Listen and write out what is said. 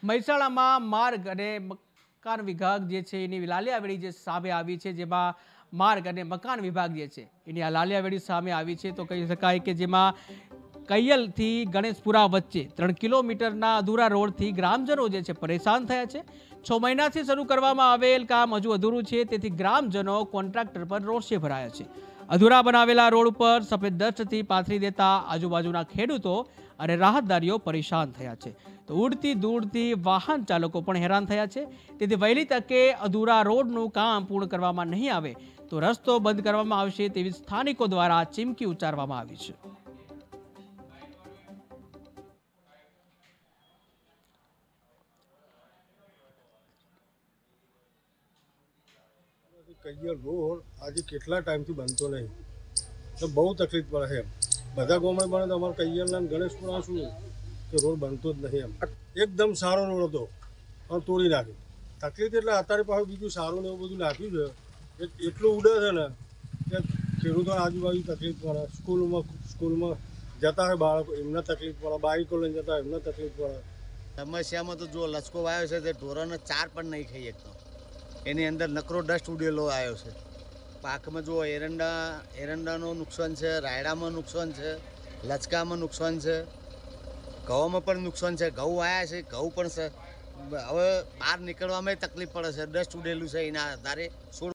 મહેસાણામાં માર્ગ અને મકાન વિભાગ જે છે એની લાલિયાવેડી જે સામે આવી છે, જેમાં માર્ગ અને મકાન વિભાગ જે છે એની આ લાલિયાવેડી સામે આવી છે, તો કહી શકાય કે જેમાં કૈયલથી ગણેશપુરા વચ્ચે 3 કિલોમીટરના અધૂરા રોડથી ગ્રામજનો જે છે પરેશાન થયા છે। 6 મહિનાથી શરૂ કરવામાં આવેલ કામ હજુ અધૂરું છે, તેથી ગ્રામજનો કોન્ટ્રાક્ટર પર રોષે ભરાયા છે। અધૂરા બનાવેલા રોડ ઉપર સફેદ ડસ્ટથી પાથરી દેતા આજુબાજુના ખેડૂતો અને રાહતદારીઓ પરેશાન થયા છે। તો ઉડતી દૂરથી વાહન ચાલકો પણ હેરાન થયા છે। તેથી વહેલી તકે અધૂરા રોડનું કામ પૂર્ણ કરવામાં નહીં આવે તો રસ્તો બંધ કરવામાં આવશે તેવી સ્થાનિકો દ્વારા ચીમકી ઉચ્ચારવામાં આવી છે। કૈયલ રોડ આજે કેટલા ટાઈમથી બનતો નહીં, તો બહુ તકલીફ પડે છે। બધા ગામમાં બને તો અમારે કૈયલના ગણેશપુરા શું કે રોડ બનતો જ નહીં। એકદમ સારો રોડ હતો પણ તોડી નાખ્યો। તકલીફ એટલે અત્યારે પાછું બીજું સારું ને એવું બધું નાખ્યું છે, એટલું ઉડે છે ને કે ખેડૂતોને આજુબાજુ તકલીફ પડે। સ્કૂલમાં જતા હોય બાળકો એમને તકલીફ પડે, બાઈકો લઈને જતા હોય એમને તકલીફ પડે। સમસ્યામાં તો જો લચકો આવ્યો છે તે ઢોરોને ચાર પણ નહીં ખાઈ શકતો, એની અંદર નકરો ડસ્ટ ઉડેલો આવ્યો છે। પાકમાં જો એરંડાનું નુકસાન છે, રાયડામાં નુકસાન છે, લચકામાં નુકસાન છે, ઘઉંમાં પણ નુકસાન છે। ઘઉં આવ્યા છે, ઘઉં પણ છે, હવે બહાર નીકળવામાં તકલીફ પડે છે, ડસ્ટ ઉડેલું છે, એના આધારે